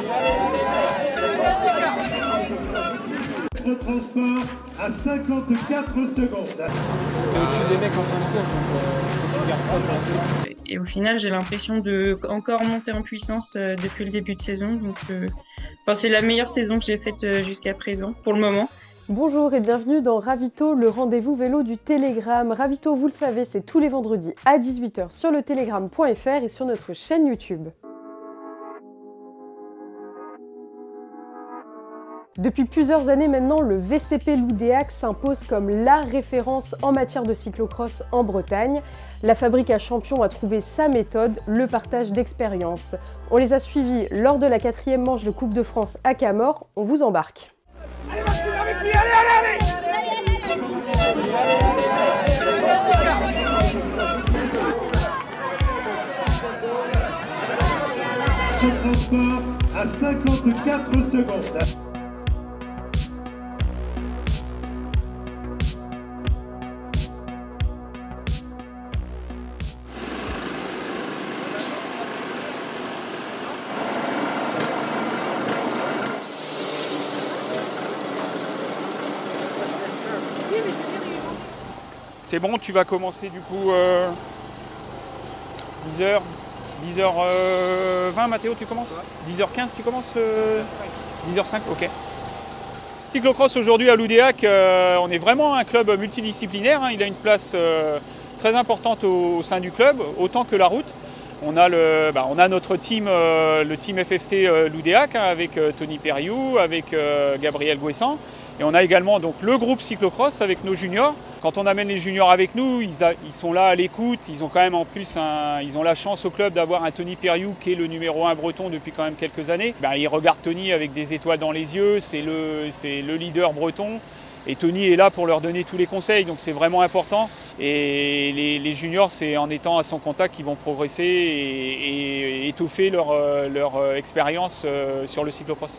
Le transport à 54 secondes. Au-dessus des mecs en fin de course, donc faut qu'ils gardent ça pour la suite. Et au final, j'ai l'impression de encore monter en puissance depuis le début de saison. Donc, c'est la meilleure saison que j'ai faite jusqu'à présent, pour le moment. Bonjour et bienvenue dans Ravito, le rendez-vous vélo du Télégramme. Ravito, vous le savez, c'est tous les vendredis à 18 h sur le telegram.fr et sur notre chaîne YouTube. Depuis plusieurs années maintenant, le VCP Loudéac s'impose comme la référence en matière de cyclocross en Bretagne. La fabrique à champions a trouvé sa méthode, le partage d'expérience. On les a suivis lors de la 4e manche de Coupe de France à Camors. On vous embarque. Allez, Maxime, avec lui, allez! Le transport à 54 secondes. C'est bon, tu vas commencer du coup 10h20 Mathéo, tu commences 10h15 tu commences 10h05, ok. Cyclocross aujourd'hui à Loudéac, on est vraiment un club multidisciplinaire, hein. Il a une place très importante au sein du club, autant que la route. On a notre team, le team FFC Loudéac, hein, avec Tony Perriou, avec Gabriel Gouessant. Et on a également donc le groupe cyclocross avec nos juniors. Quand on amène les juniors avec nous, ils sont là à l'écoute. Ils ont quand même en plus ils ont la chance au club d'avoir un Tony Perriou qui est le numéro 1 breton depuis quand même quelques années. Ils regardent Tony avec des étoiles dans les yeux, c'est le leader breton. Et Tony est là pour leur donner tous les conseils, donc c'est vraiment important. Et les juniors, c'est en étant à son contact qu'ils vont progresser et étoffer leur expérience sur le cyclocross.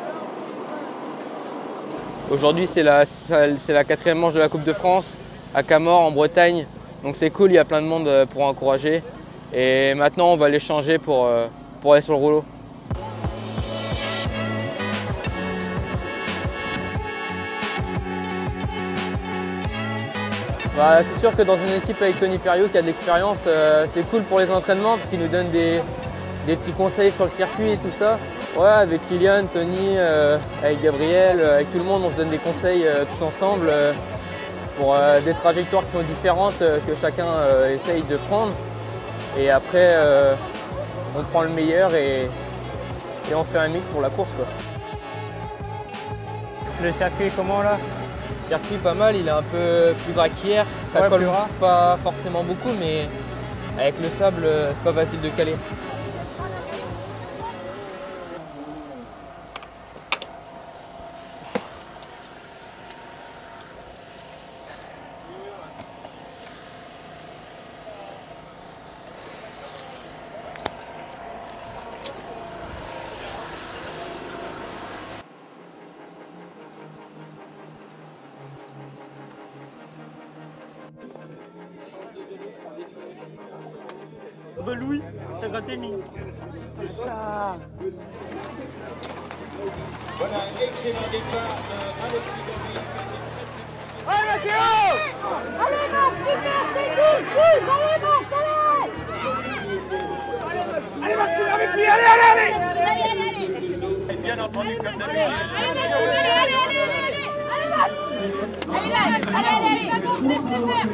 Aujourd'hui, c'est la 4e manche de la Coupe de France à Camors en Bretagne. Donc c'est cool, il y a plein de monde pour encourager. Et maintenant, on va les changer pour aller sur le rouleau. C'est sûr que dans une équipe avec Tony Perriou qui a de l'expérience, c'est cool pour les entraînements parce qu'il nous donne des petits conseils sur le circuit et tout ça. Ouais, avec Kylian, Tony, avec Gabriel, avec tout le monde, on se donne des conseils tous ensemble pour des trajectoires qui sont différentes que chacun essaye de prendre. Et après, on prend le meilleur et on fait un mix pour la course, quoi. Le circuit est comment là? Le circuit pas mal, il est un peu plus braquière, ça colle pas forcément beaucoup, mais avec le sable, c'est pas facile de caler. Louis, t'as gratté une ligne. Voilà, excellent départ d'Alexis Domi. Allez Mathéo! Allez Max, super, t'es 12, allez Max, allez! Allez Maxime, avec lui, allez! Allez, Bien entendu, comme d'habitude. allez Max, allez, c'est super,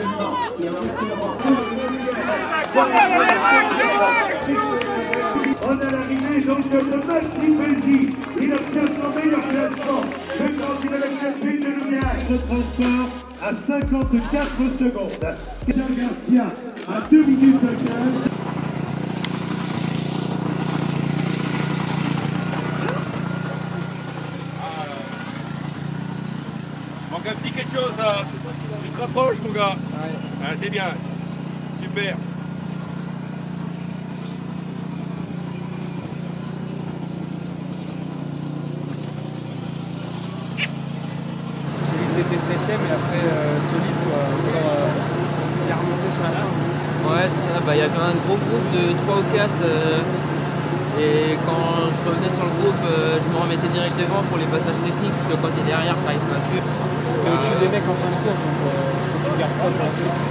On a l'arrivée donc de Maxime Bézi. Il obtient son meilleur classement. Le candidat de la CP de Loudéac. Le transport à 54 secondes. Pierre Garcia à 2 minutes 15. Manque un petit quelque chose là. Tu te rapproches mon gars. Ouais. Ah, c'est bien. Super. T'étais 7ème et après solide quoi. Il a remonté sur la fin. Ouais, c'est ça. Il y avait un gros groupe de 3 ou 4 Et quand je revenais sur le groupe, je me remettais direct devant pour les passages techniques, plutôt quand tu es derrière, tu n'arrives pas à suivre. T'es au-dessus des mecs en fin de course, donc faut que tu gardes ça pour la suite.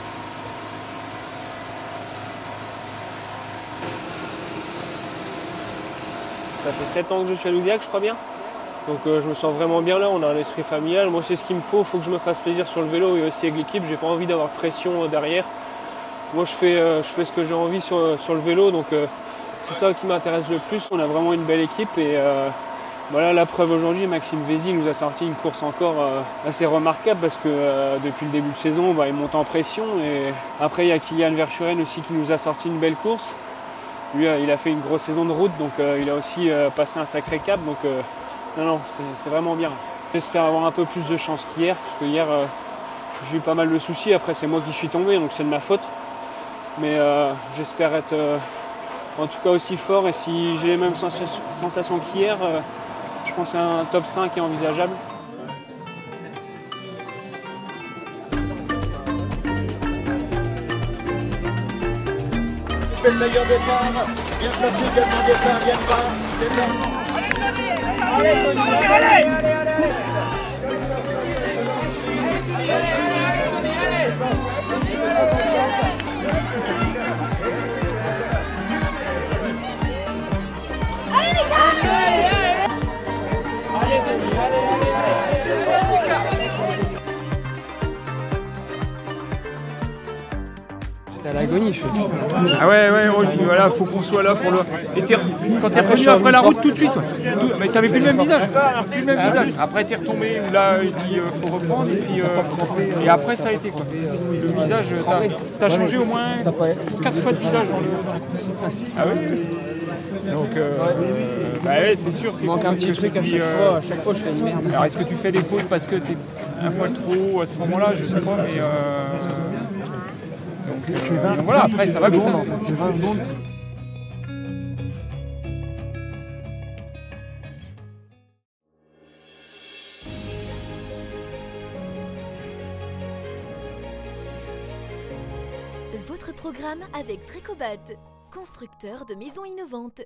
Ça fait 7 ans que je suis à Loudiac, je crois bien. Donc je me sens vraiment bien là, on a un esprit familial. Moi c'est ce qu'il me faut que je me fasse plaisir sur le vélo et aussi avec l'équipe. J'ai pas envie d'avoir de pression derrière. Moi je fais ce que j'ai envie sur le vélo, donc c'est ça qui m'intéresse le plus. On a vraiment une belle équipe et voilà la preuve aujourd'hui, Maxime Vézy nous a sorti une course encore assez remarquable parce que depuis le début de saison il monte en pression. Et après il y a Kylian Verschuren aussi qui nous a sorti une belle course. Lui il a fait une grosse saison de route, donc il a aussi passé un sacré cap. Donc non, c'est vraiment bien. J'espère avoir un peu plus de chance qu'hier, parce que hier j'ai eu pas mal de soucis. Après c'est moi qui suis tombé, donc c'est de ma faute. Mais j'espère être en tout cas aussi fort, et si j'ai les mêmes sensations qu'hier, je pense qu'un top 5 est envisageable. Le meilleur départ, bien placé également départ, bien bas, allez, T'es à l'agonie, je fais putain. Ah ouais, je dis voilà, faut qu'on soit là pour le. Et quand t'es revenu après la route tout de suite, mais t'avais plus le même visage. Plus le même visage. Après t'es retombé, là il dit faut reprendre, et puis et après ça a été quoi. Le visage, t'as changé au moins 4 fois de visage dans le. Ah ouais. Donc bah ouais, c'est sûr, c'est. Il manque un petit truc à chaque fois je fais une merde. Alors est-ce que tu fais des fautes parce que t'es un poil trop haut à ce moment-là, je sais pas, mais donc voilà, après ça va vite. C'est 20 secondes. Votre programme avec Trecobat, constructeur de maisons innovantes.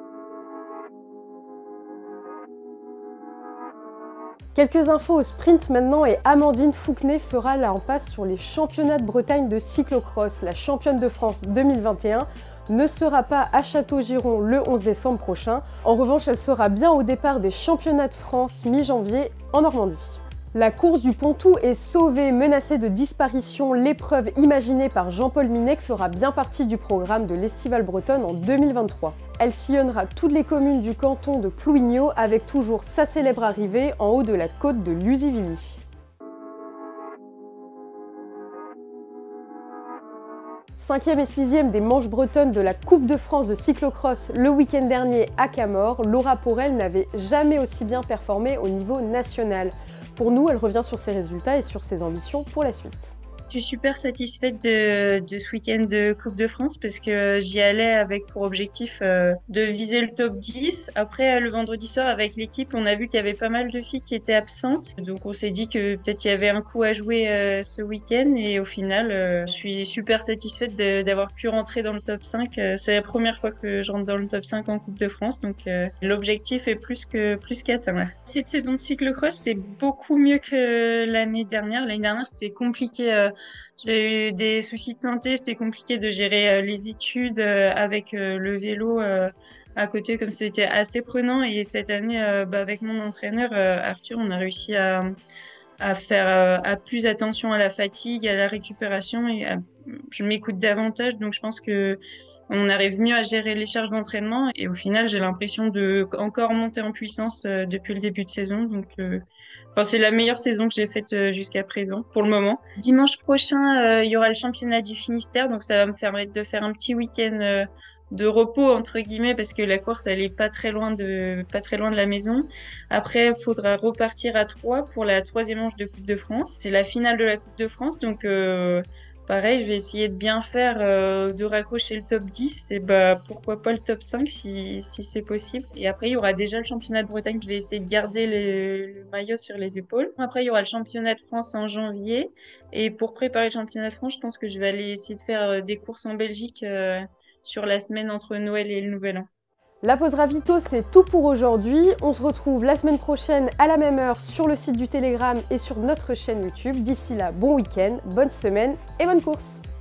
Quelques infos au sprint maintenant, et Amandine Fouquenet fera la passe sur les championnats de Bretagne de cyclocross. La championne de France 2021 ne sera pas à Château-Giron le 11 décembre prochain. En revanche, elle sera bien au départ des championnats de France mi-janvier en Normandie. La course du Pontoux est sauvée, menacée de disparition. L'épreuve imaginée par Jean-Paul Minec fera bien partie du programme de l'Estivale bretonne en 2023. Elle sillonnera toutes les communes du canton de Plouigneau avec toujours sa célèbre arrivée en haut de la côte de Luzivilly. Cinquième et sixième des manches bretonnes de la Coupe de France de cyclocross le week-end dernier à Camors, Laura Porel n'avait jamais aussi bien performé au niveau national. Pour nous, elle revient sur ses résultats et sur ses ambitions pour la suite. Je suis super satisfaite de ce week-end de Coupe de France parce que j'y allais avec pour objectif de viser le top 10. Après, le vendredi soir, avec l'équipe, on a vu qu'il y avait pas mal de filles qui étaient absentes. Donc, on s'est dit que peut-être il y avait un coup à jouer ce week-end. Et au final, je suis super satisfaite d'avoir pu rentrer dans le top 5. C'est la première fois que je rentre dans le top 5 en Coupe de France. Donc, l'objectif est plus qu'atteint. Cette saison de cyclocross, c'est beaucoup mieux que l'année dernière. L'année dernière, c'était compliqué. J'ai eu des soucis de santé, c'était compliqué de gérer les études avec le vélo à côté, comme c'était assez prenant. Et cette année, avec mon entraîneur Arthur, on a réussi à faire plus attention à la fatigue, à la récupération, et je m'écoute davantage. Donc je pense que on arrive mieux à gérer les charges d'entraînement. Et au final, j'ai l'impression de encore monter en puissance depuis le début de saison. Donc c'est la meilleure saison que j'ai faite jusqu'à présent, pour le moment. Dimanche prochain, il y aura le championnat du Finistère, donc ça va me permettre de faire un petit week-end de repos, entre guillemets, parce que la course, elle est pas très loin de la maison. Après, il faudra repartir à Troyes pour la 3e manche de Coupe de France. C'est la finale de la Coupe de France, donc pareil, je vais essayer de bien faire, de raccrocher le top 10 et pourquoi pas le top 5 si c'est possible. Et après, il y aura déjà le championnat de Bretagne, je vais essayer de garder le maillot sur les épaules. Après, il y aura le championnat de France en janvier. Et pour préparer le championnat de France, je pense que je vais aller essayer de faire des courses en Belgique sur la semaine entre Noël et le Nouvel An. La pause ravito, c'est tout pour aujourd'hui. On se retrouve la semaine prochaine à la même heure sur le site du Télégramme et sur notre chaîne YouTube. D'ici là, bon week-end, bonne semaine et bonne course!